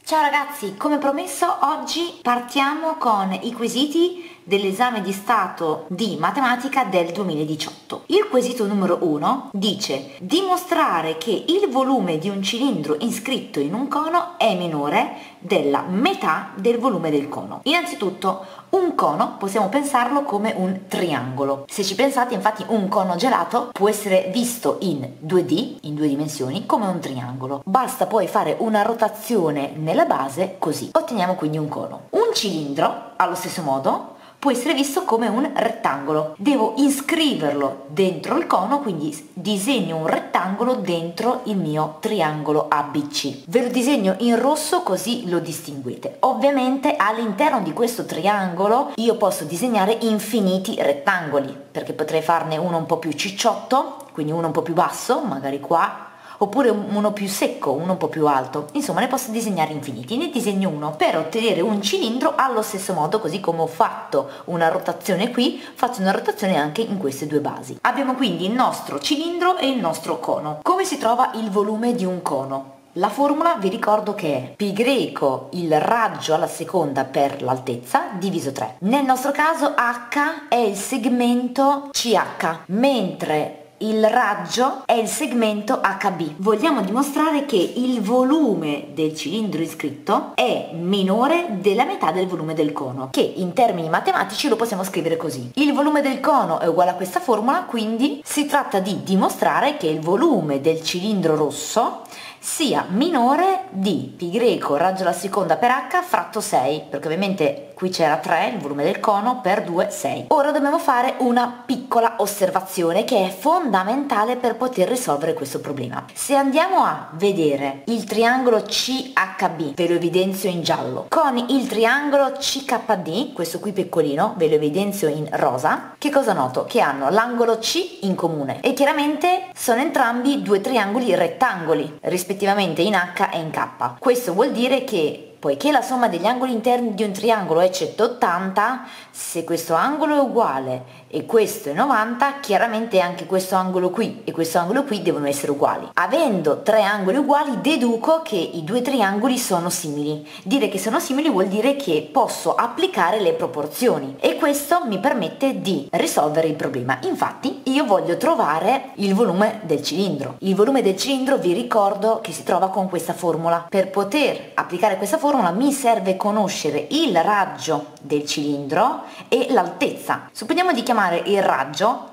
Ciao ragazzi, come promesso oggi partiamo con i quesiti dell'esame di stato di matematica del 2018. Il quesito numero 1 dice dimostrare che il volume di un cilindro iscritto in un cono è minore della metà del volume del cono. Innanzitutto un cono possiamo pensarlo come un triangolo. Se ci pensate, infatti, un cono gelato può essere visto in 2D, in due dimensioni, come un triangolo. Basta poi fare una rotazione nella base, così otteniamo quindi un cono. Un cilindro, allo stesso modo, può essere visto come un rettangolo. Devo iscriverlo dentro il cono, quindi disegno un rettangolo dentro il mio triangolo ABC. Ve lo disegno in rosso così lo distinguete. Ovviamente all'interno di questo triangolo io posso disegnare infiniti rettangoli, perché potrei farne uno un po' più cicciotto, quindi uno un po' più basso, magari qua, oppure uno più secco, uno un po' più alto. Insomma, ne posso disegnare infiniti. Ne disegno uno per ottenere un cilindro allo stesso modo, così come ho fatto una rotazione qui, faccio una rotazione anche in queste due basi. Abbiamo quindi il nostro cilindro e il nostro cono. Come si trova il volume di un cono? La formula vi ricordo che è π greco il raggio alla seconda per l'altezza diviso 3. Nel nostro caso h è il segmento CH, mentre il raggio è il segmento HB. Vogliamo dimostrare che il volume del cilindro iscritto è minore della metà del volume del cono, che in termini matematici lo possiamo scrivere così. Il volume del cono è uguale a questa formula, quindi si tratta di dimostrare che il volume del cilindro rosso sia minore di π greco raggio alla seconda per h fratto 6, perché ovviamente qui c'era 3, il volume del cono, per 2, 6. Ora dobbiamo fare una piccola osservazione che è fondamentale per poter risolvere questo problema. Se andiamo a vedere il triangolo CHB, ve lo evidenzio in giallo, con il triangolo CKD, questo qui piccolino, ve lo evidenzio in rosa, che cosa noto? Che hanno l'angolo C in comune e chiaramente sono entrambi due triangoli rettangoli, rispettivamente in H e in K. Questo vuol dire che poiché la somma degli angoli interni di un triangolo è 180, se questo angolo è uguale e questo è 90, chiaramente anche questo angolo qui e questo angolo qui devono essere uguali. Avendo tre angoli uguali, deduco che i due triangoli sono simili. Dire che sono simili vuol dire che posso applicare le proporzioni e questo mi permette di risolvere il problema. Infatti io voglio trovare il volume del cilindro. Il volume del cilindro vi ricordo che si trova con questa formula. Per poter applicare questa formula mi serve conoscere il raggio del cilindro e l'altezza. Supponiamo di chiamare il raggio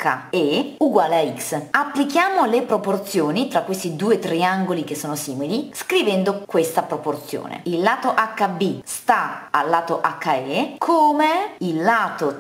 HE uguale a x. Applichiamo le proporzioni tra questi due triangoli che sono simili scrivendo questa proporzione. Il lato HB sta al lato HE come il lato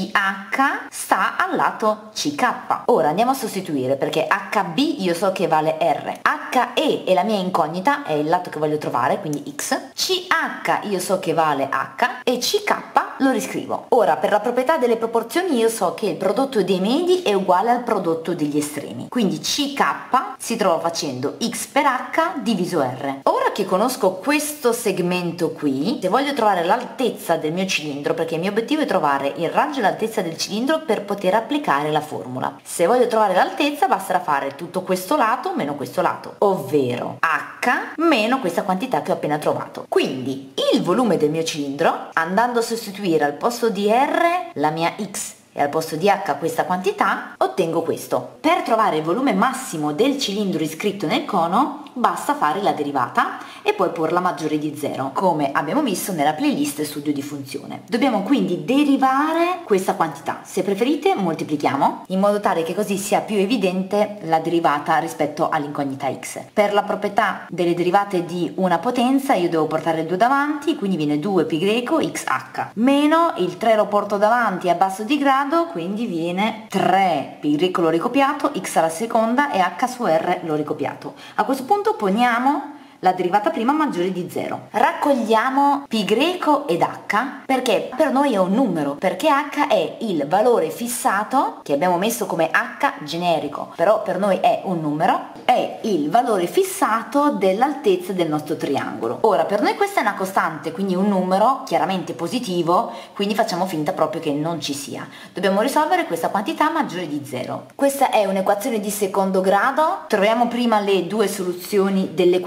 CH sta al lato CK. Ora andiamo a sostituire, perché HB io so che vale R, HE è la mia incognita, è il lato che voglio trovare, quindi x, CH io so che vale H e CK lo riscrivo. Ora per la proprietà delle proporzioni io so che il prodotto dei medi è uguale al prodotto degli estremi, quindi CK si trova facendo x per h diviso r. Ora che conosco questo segmento qui, se voglio trovare l'altezza del mio cilindro, perché il mio obiettivo è trovare il raggio e l'altezza del cilindro per poter applicare la formula, se voglio trovare l'altezza basterà fare tutto questo lato meno questo lato, ovvero h meno questa quantità che ho appena trovato. Quindi il volume del mio cilindro, andando a sostituire al posto di r la mia x e al posto di h questa quantità, ottengo questo. Per trovare il volume massimo del cilindro iscritto nel cono basta fare la derivata e poi porla maggiore di 0, come abbiamo visto nella playlist studio di funzione. Dobbiamo quindi derivare questa quantità, se preferite moltiplichiamo, in modo tale che così sia più evidente la derivata rispetto all'incognita x. Per la proprietà delle derivate di una potenza io devo portare il 2 davanti, quindi viene 2 π greco xh, meno il 3 lo porto davanti a basso di grado, quindi viene 3 π greco lo ricopiato, x alla seconda e h su r lo ricopiato. A questo punto poniamo la derivata prima maggiore di 0. Raccogliamo π greco ed h perché per noi è un numero, perché h è il valore fissato che abbiamo messo come h generico, però per noi è un numero, è il valore fissato dell'altezza del nostro triangolo. Ora per noi questa è una costante, quindi un numero chiaramente positivo, quindi facciamo finta proprio che non ci sia. Dobbiamo risolvere questa quantità maggiore di 0. Questa è un'equazione di secondo grado, troviamo prima le due soluzioni dell'equazione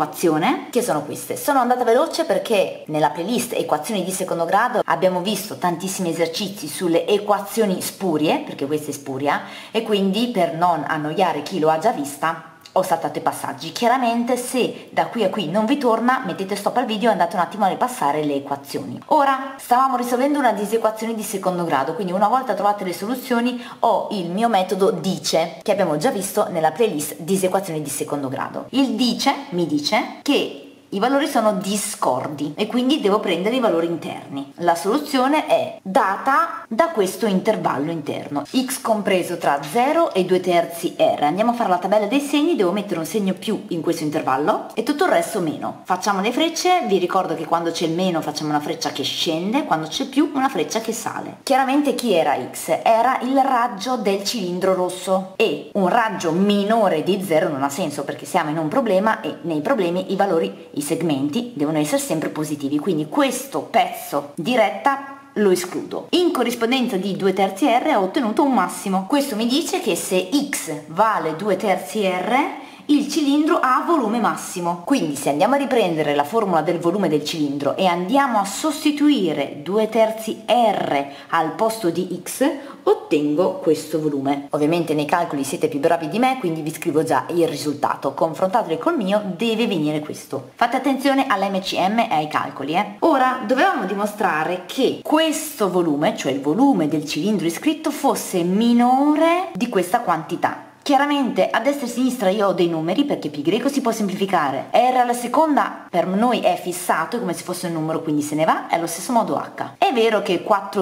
settimane, che sono queste. Sono andata veloce perché nella playlist equazioni di secondo grado abbiamo visto tantissimi esercizi sulle equazioni spurie, perché questa è spuria, e quindi per non annoiare chi lo ha già vista ho saltato i passaggi. Chiaramente se da qui a qui non vi torna, mettete stop al video e andate un attimo a ripassare le equazioni. Ora stavamo risolvendo una disequazione di secondo grado, quindi una volta trovate le soluzioni ho il mio metodo DICE che abbiamo già visto nella playlist disequazioni di secondo grado. Il DICE mi dice che i valori sono discordi e quindi devo prendere i valori interni. La soluzione è data da questo intervallo interno, x compreso tra 0 e 2/3 r. Andiamo a fare la tabella dei segni, devo mettere un segno più in questo intervallo e tutto il resto meno. Facciamo le frecce, vi ricordo che quando c'è il meno facciamo una freccia che scende, quando c'è più una freccia che sale. Chiaramente chi era x? Era il raggio del cilindro rosso e un raggio minore di 0 non ha senso perché siamo in un problema e nei problemi i segmenti devono essere sempre positivi, quindi questo pezzo di retta lo escludo. In corrispondenza di 2/3 r ho ottenuto un massimo. Questo mi dice che se x vale 2/3 r il cilindro ha volume massimo. Quindi se andiamo a riprendere la formula del volume del cilindro e andiamo a sostituire 2/3 r al posto di x, ottengo questo volume. Ovviamente nei calcoli siete più bravi di me, quindi vi scrivo già il risultato. Confrontatelo col mio, deve venire questo. Fate attenzione all'MCM e ai calcoli. Ora dovevamo dimostrare che questo volume, cioè il volume del cilindro iscritto, fosse minore di questa quantità. Chiaramente a destra e a sinistra io ho dei numeri perché pi greco si può semplificare. R alla seconda per noi è fissato, è come se fosse un numero, quindi se ne va, è allo stesso modo h. È vero che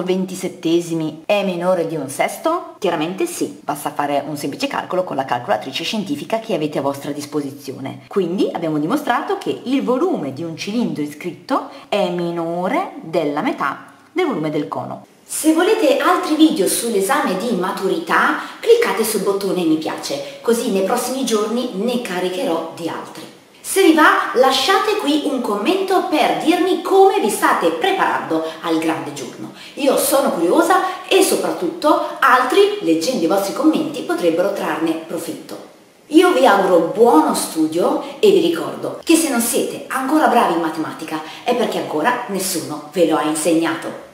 4/27 è minore di 1/6? Chiaramente sì, basta fare un semplice calcolo con la calcolatrice scientifica che avete a vostra disposizione. Quindi abbiamo dimostrato che il volume di un cilindro iscritto è minore della metà del volume del cono. Se volete altri video sull'esame di maturità, cliccate sul bottone mi piace, così nei prossimi giorni ne caricherò di altri. Se vi va, lasciate qui un commento per dirmi come vi state preparando al grande giorno. Io sono curiosa e soprattutto altri, leggendo i vostri commenti, potrebbero trarne profitto. Io vi auguro buono studio e vi ricordo che se non siete ancora bravi in matematica è perché ancora nessuno ve lo ha insegnato.